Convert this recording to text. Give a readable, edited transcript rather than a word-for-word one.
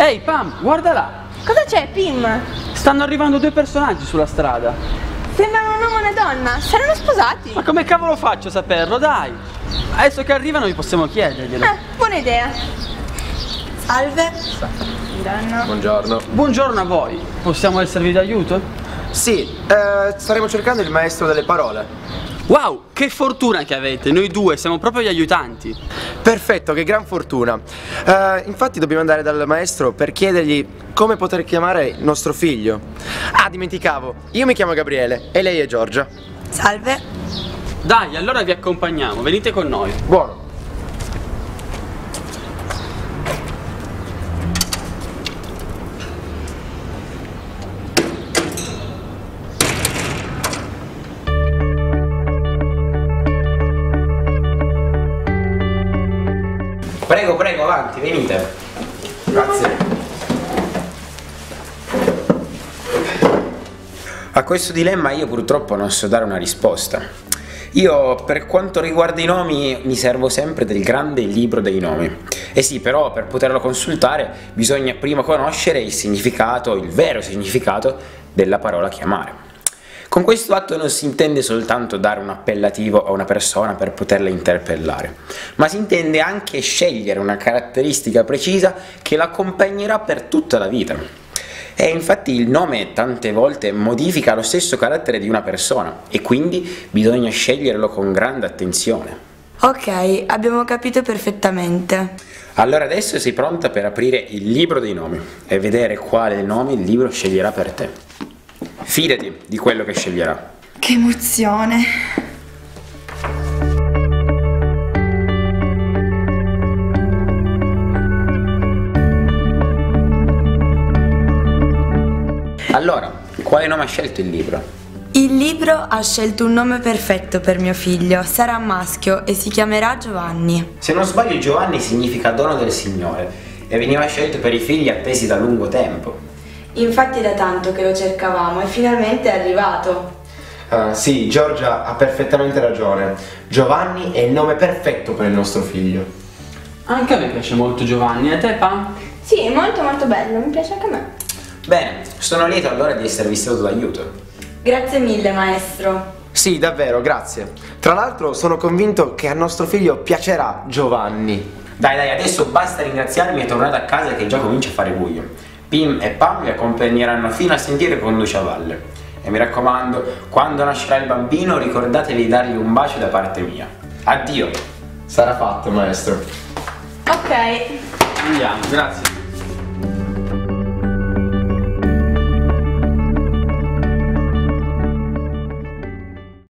Ehi Pam, guarda là! Cosa c'è, Pim? Stanno arrivando due personaggi sulla strada. Sembrano un uomo e una donna. Saranno sposati? Ma come cavolo faccio a saperlo, dai? Adesso che arrivano vi possiamo chiederglielo. Buona idea. Salve. Buongiorno. Buongiorno. Buongiorno a voi. Possiamo esservi d'aiuto? Sì, staremo cercando il maestro delle parole. Wow, che fortuna che avete! Noi due siamo proprio gli aiutanti. Perfetto, che gran fortuna. Infatti dobbiamo andare dal maestro per chiedergli come poter chiamare il nostro figlio. Ah, dimenticavo, io mi chiamo Gabriele e lei è Giorgia. Salve. Dai, allora vi accompagniamo, venite con noi. Buono. Prego, prego, avanti, venite. Grazie. A questo dilemma io purtroppo non so dare una risposta. Io, per quanto riguarda i nomi, mi servo sempre del grande libro dei nomi. E sì, però per poterlo consultare bisogna prima conoscere il significato, il vero significato della parola chiamare. Con questo atto non si intende soltanto dare un appellativo a una persona per poterla interpellare, ma si intende anche scegliere una caratteristica precisa che l'accompagnerà per tutta la vita. E infatti il nome tante volte modifica lo stesso carattere di una persona e quindi bisogna sceglierlo con grande attenzione. Ok, abbiamo capito perfettamente. Allora adesso sei pronta per aprire il libro dei nomi e vedere quale nome il libro sceglierà per te. Fidati di quello che sceglierà. Che emozione. Allora, quale nome ha scelto il libro? Il libro ha scelto un nome perfetto per mio figlio. Sarà maschio e si chiamerà Giovanni. Se non sbaglio Giovanni significa dono del Signore e veniva scelto per i figli attesi da lungo tempo. Infatti è da tanto che lo cercavamo e finalmente è arrivato. Sì, Giorgia ha perfettamente ragione. Giovanni è il nome perfetto per il nostro figlio. Anche a me piace molto Giovanni, e a te Pam? Sì, molto molto bello, mi piace anche a me. Bene, sono lieto allora di esservi stato d'aiuto. Grazie mille, maestro. Sì, davvero, grazie. Tra l'altro sono convinto che al nostro figlio piacerà Giovanni. Dai, adesso basta ringraziarmi e tornate a casa che già comincia a fare buio. Pim e Pam vi accompagneranno fino al sentiero che conduce a valle. E mi raccomando, quando nascerà il bambino ricordatevi di dargli un bacio da parte mia. Addio! Sarà fatto, maestro. Ok. Andiamo, grazie.